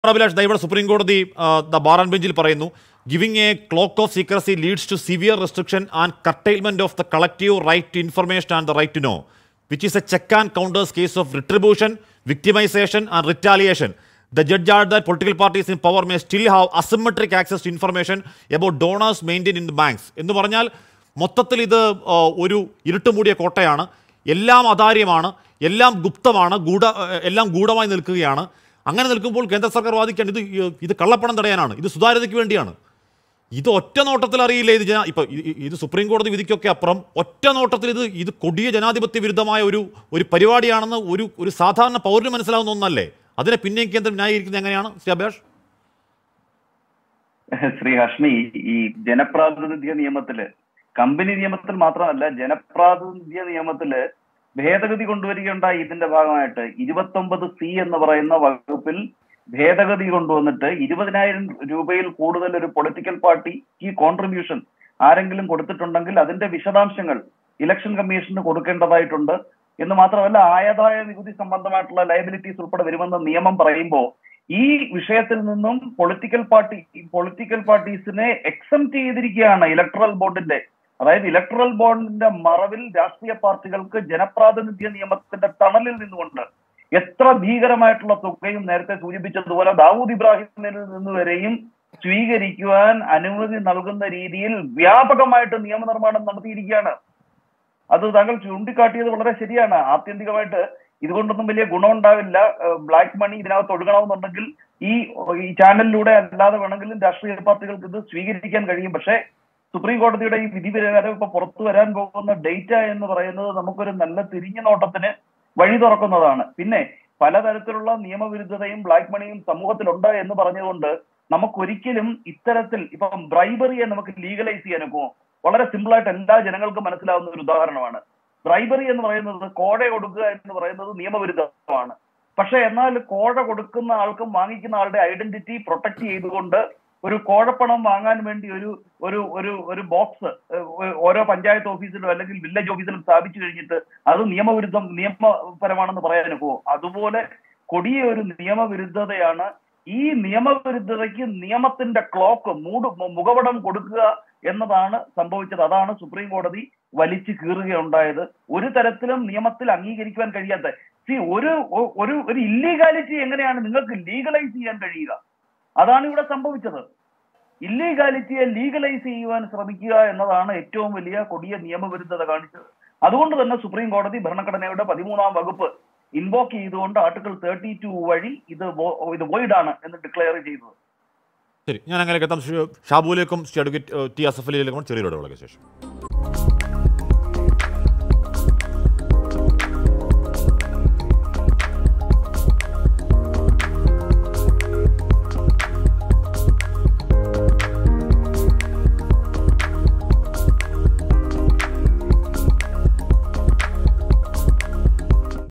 അഭിലാഷ് ഇവിടെ സുപ്രീം കോടതി bar and ബെഞ്ചിൽ പറയുന്നു giving a cloak of secrecy leads to severe restriction and curtailment of the collective right to information and the right to know, which is a check and counters case of retribution, victimization and retaliation. The judge argued that political parties in power may still have asymmetric access to information about donors maintained in the banks. എന്ന് പറഞ്ഞാൽ മൊത്തത്തിൽ ഇത് ഒരു ഇരുട്ടുമൂടിയ കോട്ടയാണ്, എല്ലാം അധാര്യമാണ്, എല്ലാം ഗുപ്തമാണ്, എല്ലാം ഗൂഢമായി നിൽക്കുകയാണ്. അങ്ങനെ നിൽക്കുമ്പോൾ കേന്ദ്ര സർക്കാർ വാദിക്കാൻ ഇത് കള്ളപ്പണം തടയാനാണ്, ഇത് സുതാര്യതയ്ക്ക് വേണ്ടിയാണ്. ഇത് ഒറ്റ നോട്ടത്തിൽ അറിയില്ലേ, ഇത് സുപ്രീം കോടതി വിധിക്കൊക്കെ അപ്പുറം ഒറ്റ നോട്ടത്തിൽ ഇത് കൊടിയ ജനാധിപത്യ വിരുദ്ധമായ ഒരു പരിപാടിയാണെന്ന് ഒരു സാധാരണ പൗരന് മനസ്സിലാവുന്ന ഒന്നല്ലേ? അതിനെ പിന്നെയും കേന്ദ്രം ന്യായീകരിക്കുന്നത് എങ്ങനെയാണ് ശ്രീ അഭിലാഷ്? ശ്രീ ഹഷ്മി, ഈ ജനപ്രാതിനിധ്യ നിയമത്തില്, കമ്പനി നിയമത്തിൽ മാത്രമല്ല ജനപ്രാതിനിധ്യ നിയമത്തില് ഭേദഗതി കൊണ്ടുവരികയുണ്ടായി. ഇതിന്റെ ഭാഗമായിട്ട് 29C എന്ന് പറയുന്ന വകുപ്പിൽ ഭേദഗതി കൊണ്ടുവന്നിട്ട് 20,000 രൂപയിൽ കൂടുതൽ ഒരു പൊളിറ്റിക്കൽ പാർട്ടി ഈ കോൺട്രിബ്യൂഷൻ ആരെങ്കിലും കൊടുത്തിട്ടുണ്ടെങ്കിൽ അതിന്റെ വിശദാംശങ്ങൾ ഇലക്ഷൻ കമ്മീഷന് കൊടുക്കേണ്ടതായിട്ടുണ്ട് എന്ന് മാത്രമല്ല ആദായ നികുതി സംബന്ധമായിട്ടുള്ള ലയബിലിറ്റീസ് ഉൾപ്പെടെ വരുമെന്ന് നിയമം പറയുമ്പോൾ ഈ വിഷയത്തിൽ നിന്നും പൊളിറ്റിക്കൽ പാർട്ടീസിനെ എക്സംപ്റ്റ് ചെയ്തിരിക്കുകയാണ് ഇലക്ട്രൽ ബോണ്ടിന്റെ. അതായത് ഇലക്ട്രൽ ബോണ്ടിന്റെ മറവിൽ രാഷ്ട്രീയ പാർട്ടികൾക്ക് ജനപ്രാതിനിധ്യ നിയമത്തിന്റെ തണലിൽ നിന്നുകൊണ്ട് എത്ര ഭീകരമായിട്ടുള്ള തുകയും നേരത്തെ സൂചിപ്പിച്ചതുപോലെ ദാവൂദ് ഇബ്രാഹിമിൽ നിന്ന് വരെയും സ്വീകരിക്കുവാൻ അനുമതി നൽകുന്ന രീതിയിൽ വ്യാപകമായിട്ട് നിയമനിർമ്മാണം നടത്തിയിരിക്കുകയാണ്. അത് താങ്കൾ ചൂണ്ടിക്കാട്ടിയത് വളരെ ശരിയാണ്. ആത്യന്തികമായിട്ട് ഇതുകൊണ്ടൊന്നും വലിയ ഗുണമുണ്ടാവില്ല. ബ്ലാക്ക് മണി ഇതിനകത്ത് ഒഴുകണമെന്നുണ്ടെങ്കിൽ ഈ ചാനലിലൂടെ അല്ലാതെ വേണമെങ്കിലും രാഷ്ട്രീയ പാർട്ടികൾക്ക് ഇത് സ്വീകരിക്കാൻ കഴിയും. പക്ഷേ സുപ്രീം കോടതിയുടെ ഈ വിധി പ്രകാരം ഇപ്പൊ പുറത്തു വരാൻ പോകുന്ന ഡേറ്റ എന്ന് പറയുന്നത് നമുക്കൊരു നല്ല തിരിഞ്ഞ നോട്ടത്തിന് വഴി തുറക്കുന്നതാണ്. പിന്നെ പലതരത്തിലുള്ള നിയമവിരുദ്ധതയും ബ്ലാക്ക് മണിയും സമൂഹത്തിലുണ്ട് എന്ന് പറഞ്ഞുകൊണ്ട് നമുക്കൊരിക്കലും ഇത്തരത്തിൽ ഇപ്പം ബ്രൈബറിയെ നമുക്ക് ലീഗലൈസ് ചെയ്യാനൊക്കെ വളരെ സിമ്പിൾ ആയിട്ട് എല്ലാ ജനങ്ങൾക്കും മനസ്സിലാവുന്ന ഒരു ഉദാഹരണമാണ്. ബ്രൈബറി എന്ന് പറയുന്നത്, കോഴ കൊടുക്കുക എന്ന് പറയുന്നത് നിയമവിരുദ്ധമാണ്. പക്ഷെ എന്നാൽ കോഴ കൊടുക്കുന്ന ആൾക്കും വാങ്ങിക്കുന്ന ആളുടെ ഐഡന്റിറ്റി പ്രൊട്ടക്ട് ചെയ്തുകൊണ്ട് ഒരു കോഴപ്പണം വാങ്ങാൻ വേണ്ടി ഒരു ബോക്സ് ഓരോ പഞ്ചായത്ത് ഓഫീസിലും അല്ലെങ്കിൽ വില്ലേജ് ഓഫീസിലും സ്ഥാപിച്ചു കഴിഞ്ഞിട്ട് അത് നിയമപരമാണെന്ന് പറയാനൊക്കെ അതുപോലെ കൊടിയ ഒരു നിയമവിരുദ്ധതയാണ്. ഈ നിയമവിരുദ്ധതയ്ക്ക് നിയമത്തിന്റെ ക്ലോക്ക് മുഖപടം കൊടുക്കുക എന്നതാണ് സംഭവിച്ചത്. അതാണ് സുപ്രീം കോടതി വലിച്ചു കീറുകയുണ്ടായത്. ഒരു തരത്തിലും നിയമത്തിൽ അംഗീകരിക്കുവാൻ കഴിയാത്ത ഒരു ഇല്ലീഗാലിറ്റി എങ്ങനെയാണ് നിങ്ങൾക്ക് ലീഗലൈസ് ചെയ്യാൻ കഴിയുക? അതാണ് ഇവിടെ സംഭവിച്ചത്. ഇല്ലീഗാലിറ്റിയെ ലീഗലൈസ് ചെയ്യുവാൻ ശ്രമിക്കുക എന്നതാണ് ഏറ്റവും വലിയ കൊടിയ നിയമവിരുദ്ധത കാണിച്ചത്. അതുകൊണ്ട് തന്നെ സുപ്രീം കോടതി ഭരണഘടനയുടെ 13ാം വകുപ്പ് ഇൻവോക്ക് ചെയ്തുകൊണ്ട് ആർട്ടിക്കിൾ 32 വഴി ഇത് വോയിഡ് ആണ് എന്ന് ഡിക്ലെയർ ചെയ്തത്. ശരി, ഞാൻ അങ്ങനെ എത്താം ഷാബുലേക്കും അഡ്വക്കേറ്റ് ടി അസഫ് അലിയിലേക്കും ചെറിയ ഇടവേളയ്ക്ക് ശേഷം.